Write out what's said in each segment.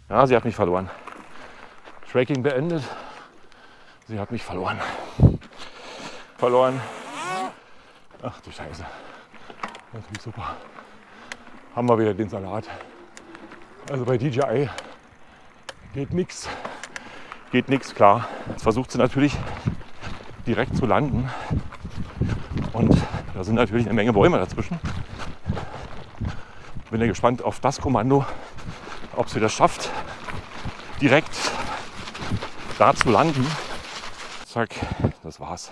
Ja, sie hat mich verloren. Tracking beendet. Sie hat mich verloren. Verloren. Ach du Scheiße. Natürlich super. Haben wir wieder den Salat. Also bei DJI geht nichts. Geht nichts, klar. Jetzt versucht sie natürlich direkt zu landen. Und da sind natürlich eine Menge Bäume dazwischen. Bin ja gespannt auf das Kommando, ob sie das schafft, direkt da zu landen. Zack, das war's.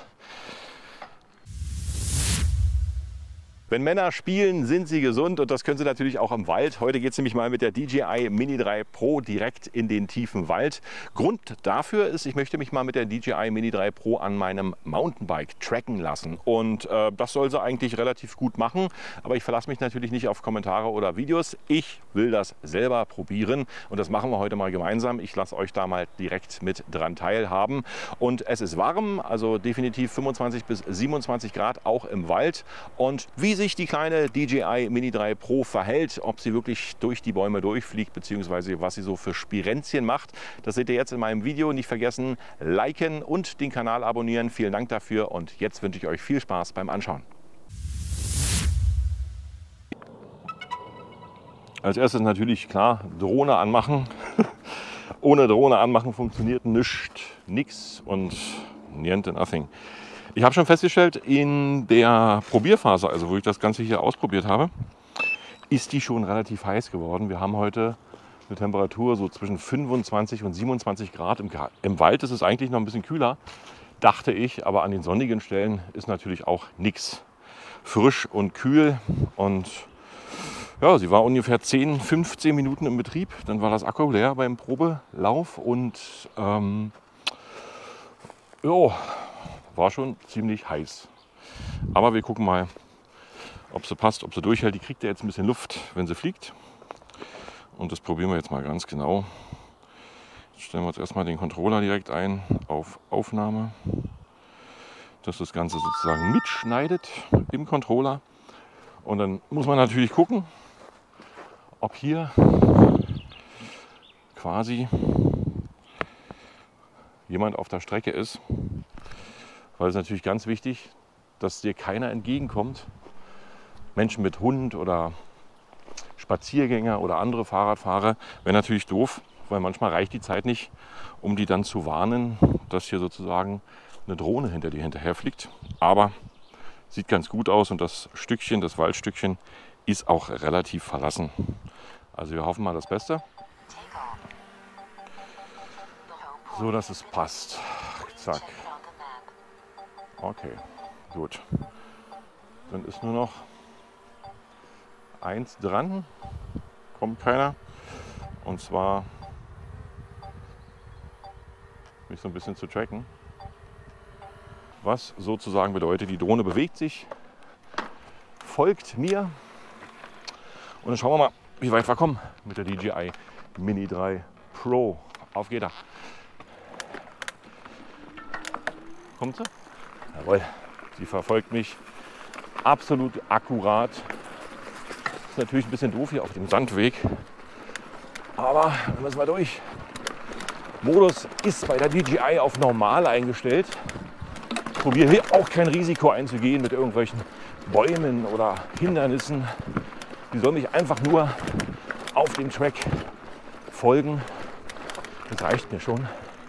Wenn Männer spielen, sind sie gesund und das können sie natürlich auch im Wald. Heute geht es nämlich mal mit der DJI Mini 3 Pro direkt in den tiefen Wald. Grund dafür ist, ich möchte mich mal mit der DJI Mini 3 Pro an meinem Mountainbike tracken lassen. Und das soll sie eigentlich relativ gut machen. Aber ich verlasse mich natürlich nicht auf Kommentare oder Videos. Ich will das selber probieren und das machen wir heute mal gemeinsam. Ich lasse euch da mal direkt mit dran teilhaben. Und es ist warm, also definitiv 25 bis 27 Grad auch im Wald. Und wie sich die kleine DJI Mini 3 Pro verhält, ob sie wirklich durch die Bäume durchfliegt, beziehungsweise was sie so für Spirenzchen macht, das seht ihr jetzt in meinem Video. Nicht vergessen, liken und den Kanal abonnieren. Vielen Dank dafür und jetzt wünsche ich euch viel Spaß beim Anschauen. Als erstes natürlich klar, Drohne anmachen. Ohne Drohne anmachen funktioniert nichts und niente, nothing. Ich habe schon festgestellt, in der Probierphase, also wo ich das Ganze hier ausprobiert habe, ist die schon relativ heiß geworden. Wir haben heute eine Temperatur so zwischen 25 und 27 Grad. Im Wald ist es eigentlich noch ein bisschen kühler, dachte ich, aber an den sonnigen Stellen ist natürlich auch nichts. Frisch und kühl und ja, sie war ungefähr 10, 15 Minuten im Betrieb. Dann war das Akku leer beim Probelauf und ja, war schon ziemlich heiß. Aber wir gucken mal, ob sie passt, ob sie durchhält. Die kriegt ja jetzt ein bisschen Luft, wenn sie fliegt. Und das probieren wir jetzt mal ganz genau. Jetzt stellen wir uns erstmal den Controller direkt ein auf Aufnahme. Dass das Ganze sozusagen mitschneidet im Controller. Und dann muss man natürlich gucken, ob hier quasi jemand auf der Strecke ist. Weil es natürlich ganz wichtig, dass dir keiner entgegenkommt. Menschen mit Hund oder Spaziergänger oder andere Fahrradfahrer wäre natürlich doof, weil manchmal reicht die Zeit nicht, um die dann zu warnen, dass hier sozusagen eine Drohne hinter dir hinterherfliegt. Aber sieht ganz gut aus und das Stückchen, das Waldstückchen, ist auch relativ verlassen. Also wir hoffen mal das Beste. So, dass es passt. Zack. Okay, gut. Dann ist nur noch eins dran, kommt keiner. Und zwar mich so ein bisschen zu tracken. Was sozusagen bedeutet, die Drohne bewegt sich, folgt mir. Und dann schauen wir mal, wie weit wir kommen mit der DJI Mini 3 Pro. Auf geht er. Kommt sie? Jawohl, sie verfolgt mich absolut akkurat. Ist natürlich ein bisschen doof hier auf dem Sandweg, aber da müssen wir durch. Modus ist bei der DJI auf normal eingestellt. Ich probiere hier auch kein Risiko einzugehen mit irgendwelchen Bäumen oder Hindernissen. Die soll mich einfach nur auf dem Track folgen. Das reicht mir schon.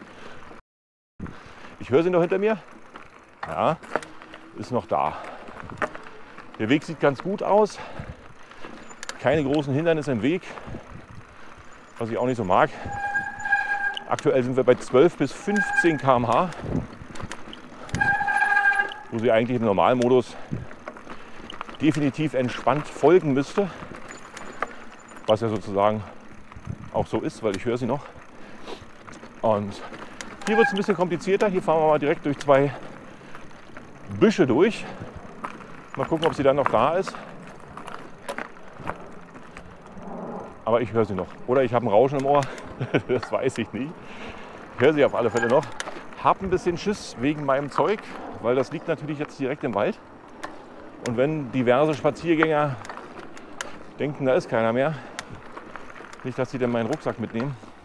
Ich höre sie noch hinter mir. Ja, ist noch da. Der Weg sieht ganz gut aus. Keine großen Hindernisse im Weg, was ich auch nicht so mag. Aktuell sind wir bei 12 bis 15 km/h, wo sie eigentlich im Normalmodus definitiv entspannt folgen müsste. Was ja sozusagen auch so ist, weil ich höre sie noch. Und hier wird es ein bisschen komplizierter. Hier fahren wir mal direkt durch zwei Büsche durch. Mal gucken, ob sie dann noch da ist. Aber ich höre sie noch. Oder ich habe ein Rauschen im Ohr. Das weiß ich nicht. Ich höre sie auf alle Fälle noch. Habe ein bisschen Schiss wegen meinem Zeug, weil das liegt natürlich jetzt direkt im Wald. Und wenn diverse Spaziergänger denken, da ist keiner mehr, nicht, dass sie dann meinen Rucksack mitnehmen.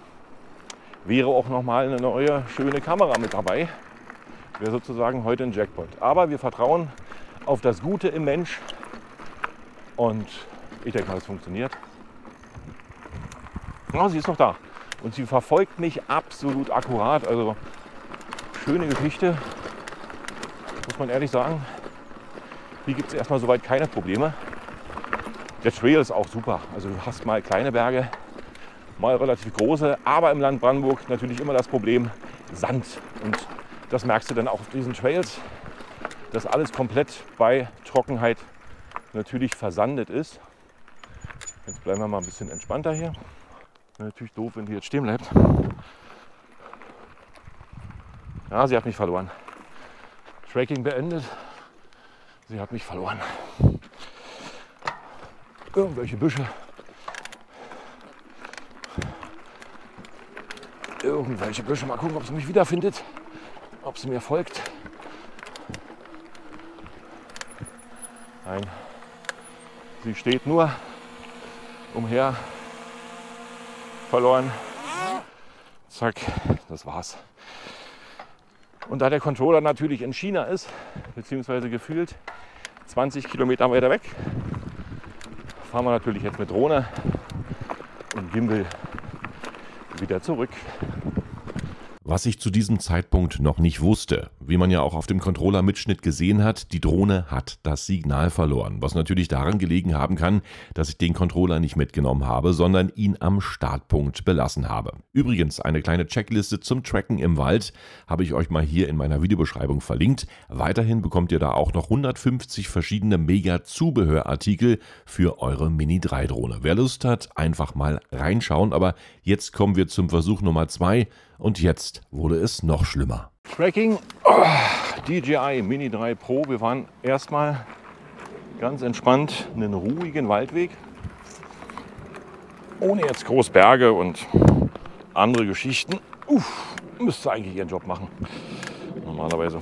wäre auch nochmal eine neue, schöne Kamera mit dabei. Wäre sozusagen heute ein Jackpot. Aber wir vertrauen auf das Gute im Mensch und ich denke mal, es funktioniert. Oh, sie ist noch da und sie verfolgt mich absolut akkurat. Also schöne Geschichte, muss man ehrlich sagen. Hier gibt es erstmal soweit keine Probleme. Der Trail ist auch super. Also du hast mal kleine Berge, mal relativ große, aber im Land Brandenburg natürlich immer das Problem Sand. Und das merkst du dann auch auf diesen Trails, dass alles komplett bei Trockenheit natürlich versandet ist. Jetzt bleiben wir mal ein bisschen entspannter hier. Natürlich doof, wenn die jetzt stehen bleibt. Ja, sie hat mich verloren. Tracking beendet. Sie hat mich verloren. Irgendwelche Büsche. Irgendwelche Büsche. Mal gucken, ob sie mich wiederfindet. Ob sie mir folgt. Nein. Sie steht nur umher. Verloren. Zack. Das war's. Und da der Controller natürlich in China ist, beziehungsweise gefühlt 20 Kilometer weiter weg, fahren wir natürlich jetzt mit Drohne und Gimbal wieder zurück. Was ich zu diesem Zeitpunkt noch nicht wusste, wie man ja auch auf dem Controller-Mitschnitt gesehen hat, die Drohne hat das Signal verloren, was natürlich daran gelegen haben kann, dass ich den Controller nicht mitgenommen habe, sondern ihn am Startpunkt belassen habe. Übrigens, eine kleine Checkliste zum Tracken im Wald habe ich euch mal hier in meiner Videobeschreibung verlinkt. Weiterhin bekommt ihr da auch noch 150 verschiedene Mega-Zubehörartikel für eure Mini-3-Drohne. Wer Lust hat, einfach mal reinschauen, aber jetzt kommen wir zum Versuch Nummer 2. Und jetzt wurde es noch schlimmer. Tracking, DJI Mini 3 Pro. Wir fahren erstmal ganz entspannt einen ruhigen Waldweg. Ohne jetzt groß Berge und andere Geschichten. Müsste eigentlich ihren Job machen. Normalerweise.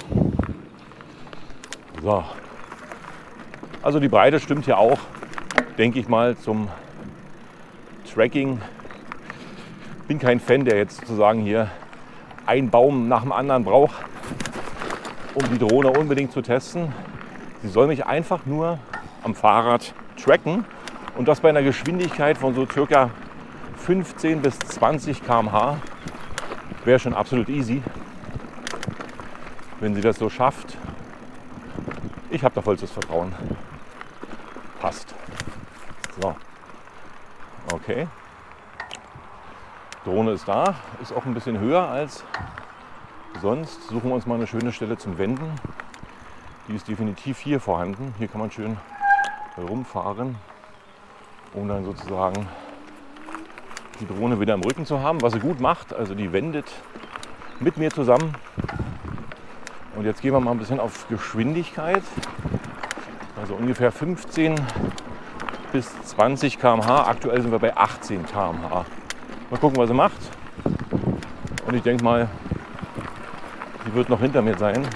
So. Also die Breite stimmt hier auch, denke ich mal, zum Tracking. Bin kein Fan, der jetzt sozusagen hier einen Baum nach dem anderen braucht, um die Drohne unbedingt zu testen. Sie soll mich einfach nur am Fahrrad tracken und das bei einer Geschwindigkeit von so circa 15 bis 20 km/h. Wäre schon absolut easy, wenn sie das so schafft. Ich habe da vollstes Vertrauen. Passt. So. Okay. Drohne ist da, ist auch ein bisschen höher als sonst. Suchen wir uns mal eine schöne Stelle zum Wenden. Die ist definitiv hier vorhanden. Hier kann man schön rumfahren, um dann sozusagen die Drohne wieder im Rücken zu haben, was sie gut macht. Also die wendet mit mir zusammen. Und jetzt gehen wir mal ein bisschen auf Geschwindigkeit. Also ungefähr 15 bis 20 km/h. Aktuell sind wir bei 18 km/h. Mal gucken, was sie macht. Und ich denke mal, sie wird noch hinter mir sein.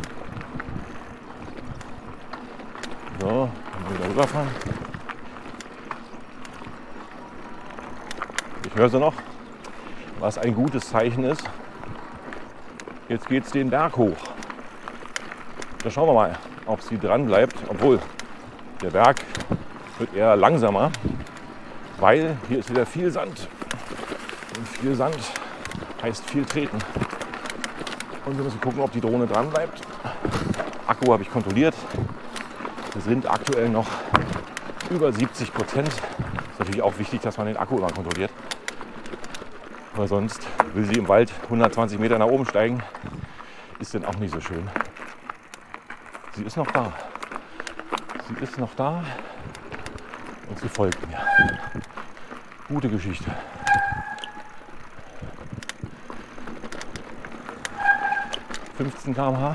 So, dann wieder rüberfahren. Ich höre sie noch, was ein gutes Zeichen ist. Jetzt geht es den Berg hoch. Da schauen wir mal, ob sie dran bleibt. Obwohl, der Berg wird eher langsamer, weil hier ist wieder viel Sand. Und viel Sand heißt viel treten. Und wir müssen gucken, ob die Drohne dran bleibt. Akku habe ich kontrolliert. Wir sind aktuell noch über 70%. Ist natürlich auch wichtig, dass man den Akku immer kontrolliert. Weil sonst will sie im Wald 120 Meter nach oben steigen. Ist dann auch nicht so schön. Sie ist noch da. Sie ist noch da. Und sie folgt mir. Gute Geschichte. 15 km/h.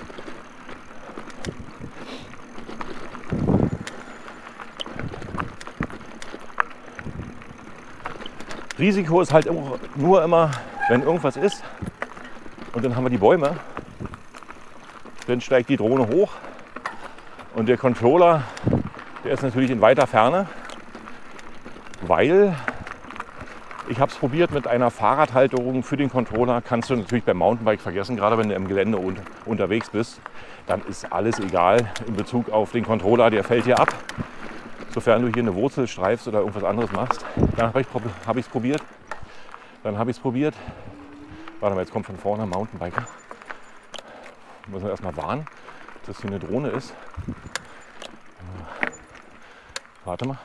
Risiko ist halt nur immer, wenn irgendwas ist und dann haben wir die Bäume, dann steigt die Drohne hoch und der Controller, der ist natürlich in weiter Ferne, weil Ich habe es probiert mit einer Fahrradhalterung für den Controller. Kannst du natürlich beim Mountainbike vergessen, gerade wenn du im Gelände unterwegs bist. Dann ist alles egal in Bezug auf den Controller, der fällt dir ab. Sofern du hier eine Wurzel streifst oder irgendwas anderes machst. Dann habe ich es probiert. Warte mal, jetzt kommt von vorne ein Mountainbiker. Müssen wir erstmal warnen, dass hier eine Drohne ist. Warte mal.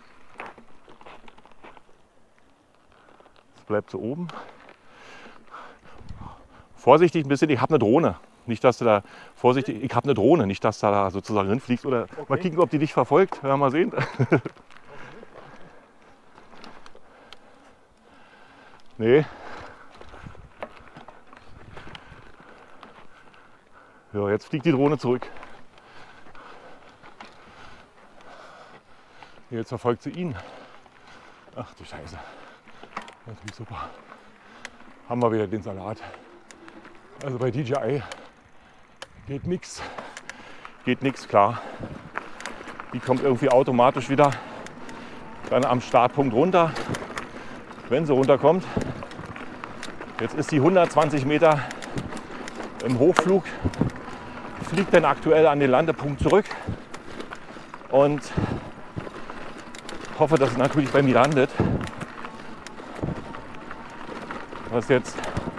Es bleibt so oben. Vorsichtig ein bisschen, ich habe eine Drohne. Nicht, dass du da vorsichtig, ich habe eine Drohne, nicht, dass du da sozusagen hinfliegst. Oder okay. Mal kicken, ob die dich verfolgt. Ja, mal sehen. Nee. Ja, jetzt fliegt die Drohne zurück. Jetzt verfolgt sie ihn. Ach du Scheiße. Natürlich super. Haben wir wieder den Salat. Also bei DJI geht nichts. Klar. Die kommt irgendwie automatisch wieder dann am Startpunkt runter. Wenn sie runterkommt. Jetzt ist sie 120 Meter im Hochflug. Fliegt dann aktuell an den Landepunkt zurück. Und hoffe, dass es natürlich bei mir landet. Was jetzt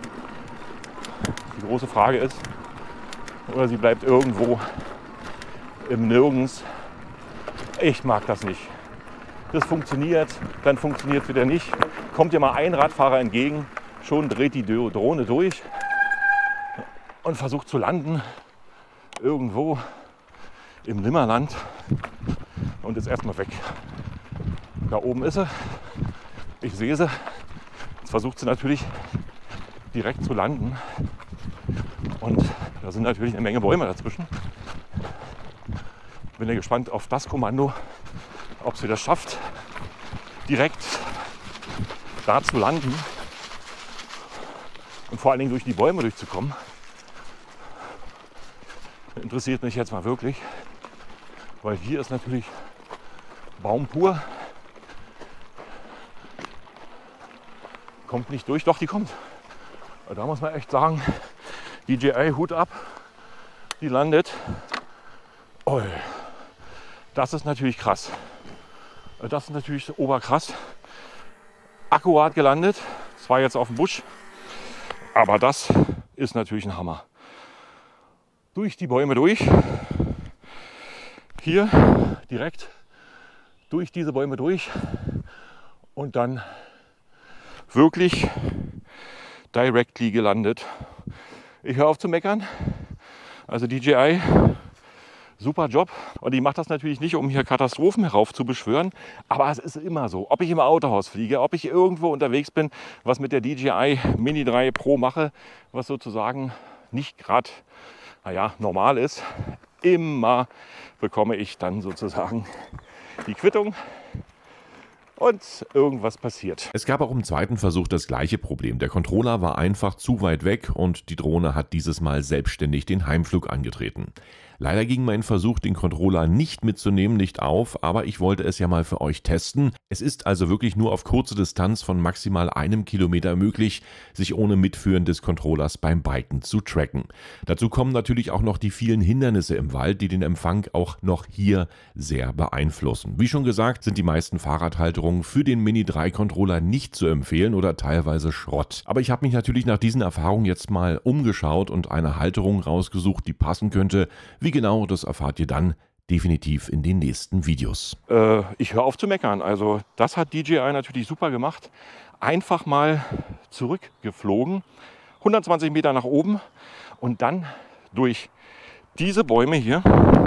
die große Frage ist. Oder sie bleibt irgendwo im Nirgends. Ich mag das nicht. Das funktioniert, dann funktioniert es wieder nicht. Kommt dir mal ein Radfahrer entgegen, schon dreht die Drohne durch und versucht zu landen. Irgendwo im Nimmerland und ist erstmal weg. Da oben ist sie. Ich sehe sie. Jetzt versucht sie natürlich direkt zu landen. Und da sind natürlich eine Menge Bäume dazwischen. Bin ja gespannt auf das Kommando, ob sie das schafft, direkt da zu landen und vor allen Dingen durch die Bäume durchzukommen. Interessiert mich jetzt mal wirklich, weil hier ist natürlich Baum pur. Kommt nicht durch, doch die kommt. Da muss man echt sagen, DJI Hut ab, die landet. Oh, das ist natürlich krass. Das ist natürlich oberkrass. Akkurat gelandet, zwar jetzt auf dem Busch, aber das ist natürlich ein Hammer. Durch die Bäume durch, hier direkt durch diese Bäume durch und dann wirklich directly gelandet. Ich höre auf zu meckern, also DJI, super Job. Und ich mache das natürlich nicht, um hier Katastrophen heraufzubeschwören, aber es ist immer so, ob ich im Autohaus fliege, ob ich irgendwo unterwegs bin, was mit der DJI Mini 3 Pro mache, was sozusagen nicht gerade normal ist, immer bekomme ich dann sozusagen die Quittung und irgendwas passiert. Es gab auch im zweiten Versuch das gleiche Problem. Der Controller war einfach zu weit weg und die Drohne hat dieses Mal selbstständig den Heimflug angetreten. Leider ging mein Versuch, den Controller nicht mitzunehmen, nicht auf, aber ich wollte es ja mal für euch testen. Es ist also wirklich nur auf kurze Distanz von maximal 1 Kilometer möglich, sich ohne Mitführen des Controllers beim Biken zu tracken. Dazu kommen natürlich auch noch die vielen Hindernisse im Wald, die den Empfang auch noch hier sehr beeinflussen. Wie schon gesagt, sind die meisten Fahrradhalterungen für den Mini 3 Controller nicht zu empfehlen oder teilweise Schrott. Aber ich habe mich natürlich nach diesen Erfahrungen jetzt mal umgeschaut und eine Halterung rausgesucht, die passen könnte. Wie genau, das erfahrt ihr dann definitiv in den nächsten Videos. Ich höre auf zu meckern. Also das hat DJI natürlich super gemacht. Einfach mal zurückgeflogen, 120 Meter nach oben und dann durch diese Bäume hier,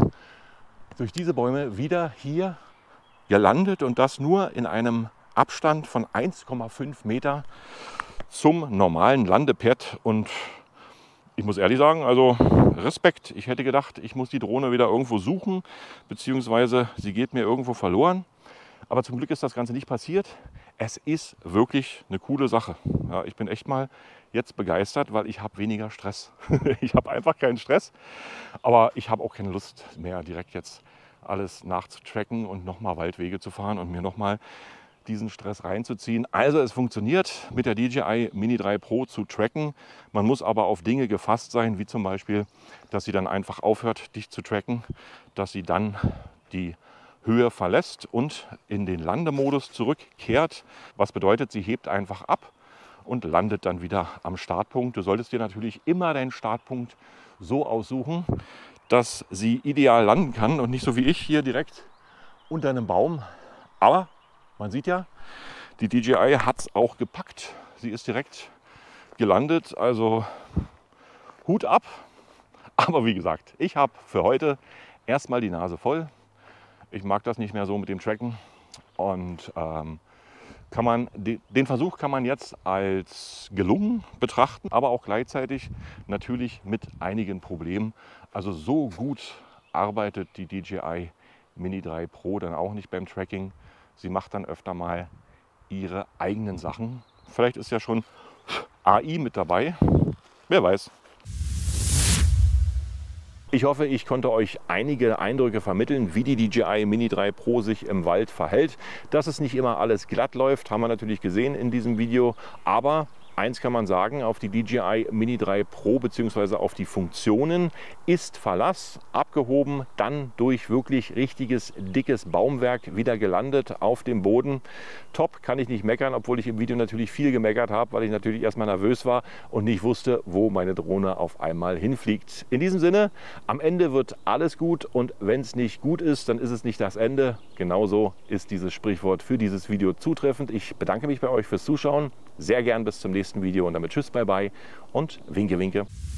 wieder hier gelandet und das nur in einem Abstand von 1,5 Meter zum normalen Landepad. Und ich muss ehrlich sagen, also Respekt. Ich hätte gedacht, ich muss die Drohne wieder irgendwo suchen, beziehungsweise sie geht mir irgendwo verloren. Aber zum Glück ist das Ganze nicht passiert. Es ist wirklich eine coole Sache. Ja, ich bin echt mal jetzt begeistert, weil ich habe weniger Stress. Ich habe einfach keinen Stress, aber ich habe auch keine Lust mehr, direkt jetzt alles nachzutracken und nochmal Waldwege zu fahren und mir nochmal diesen Stress reinzuziehen. Also es funktioniert mit der DJI Mini 3 Pro zu tracken. Man muss aber auf Dinge gefasst sein, wie zum Beispiel, dass sie dann einfach aufhört, dich zu tracken, dass sie dann die Höhe verlässt und in den Landemodus zurückkehrt. Was bedeutet, sie hebt einfach ab und landet dann wieder am Startpunkt. Du solltest dir natürlich immer deinen Startpunkt so aussuchen, dass sie ideal landen kann und nicht so wie ich hier direkt unter einem Baum. Aber man sieht ja, die DJI hat es auch gepackt. Sie ist direkt gelandet, also Hut ab. Aber wie gesagt, ich habe für heute erstmal die Nase voll. Ich mag das nicht mehr so mit dem Tracken. Und den Versuch kann man jetzt als gelungen betrachten, aber auch gleichzeitig natürlich mit einigen Problemen. Also so gut arbeitet die DJI Mini 3 Pro dann auch nicht beim Tracking. Sie macht dann öfter mal ihre eigenen Sachen. Vielleicht ist ja schon AI mit dabei. Wer weiß. Ich hoffe, ich konnte euch einige Eindrücke vermitteln, wie die DJI Mini 3 Pro sich im Wald verhält. Dass es nicht immer alles glatt läuft, haben wir natürlich gesehen in diesem Video. Aber eins kann man sagen, auf die DJI Mini 3 Pro bzw. auf die Funktionen ist Verlass. Abgehoben, dann durch wirklich richtiges, dickes Baumwerk wieder gelandet auf dem Boden. Top, kann ich nicht meckern, obwohl ich im Video natürlich viel gemeckert habe, weil ich natürlich erstmal nervös war und nicht wusste, wo meine Drohne auf einmal hinfliegt. In diesem Sinne, am Ende wird alles gut und wenn es nicht gut ist, dann ist es nicht das Ende. Genauso ist dieses Sprichwort für dieses Video zutreffend. Ich bedanke mich bei euch fürs Zuschauen. Sehr gern bis zum nächsten Video und damit tschüss, bye bye und winke, winke.